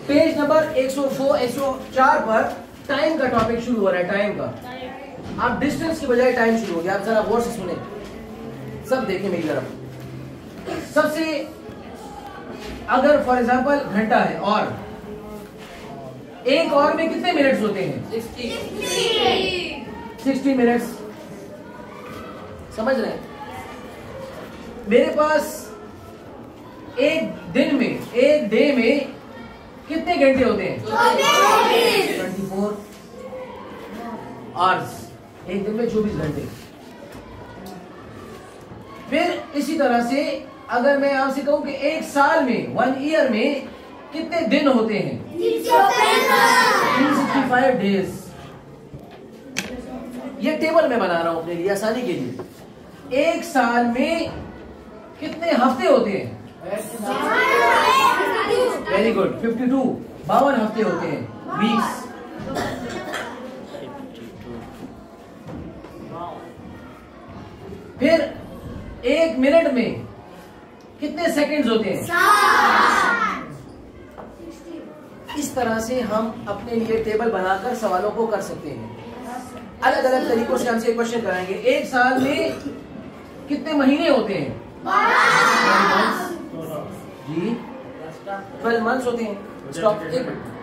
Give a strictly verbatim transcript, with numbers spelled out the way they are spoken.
Page number एक सौ चार पर टाइम का टॉपिक शुरू हो रहा है। टाइम का, आप डिस्टेंस की बजाय टाइम शुरू हो गया। आप जरा गौर से सुने, सब देखें मेरी तरफ। सबसे अगर फॉर एग्जांपल घंटा है और एक और में कितने मिनट्स होते हैं? Sixty minutes. समझ रहे हैं? मेरे पास एक दिन में, एक डे में कितने घंटे होते हैं? Twenty four hours. एक दिन में चौबीस घंटे। फिर इसी तरह से अगर मैं आपसे कहूं कि एक साल में, वन ईयर में कितने दिन होते हैं? तीन सौ पैंसठ डेज। ये टेबल मैं बना रहा हूं अपने लिए आसानी के लिए। एक साल में कितने हफ्ते होते हैं? Very good, fifty two. बावन हफ्ते होते हैं, वीक्स। फिर एक मिनट में कितने सेकंड्स होते हैं? इस तरह से हम अपने लिए टेबल बनाकर सवालों को कर सकते हैं। अलग अलग तरीकों से हमसे क्वेश्चन कराएंगे। एक साल में कितने महीने होते हैं? जी, ट्वेल्व मंथ्स होते हैं। स्टॉप।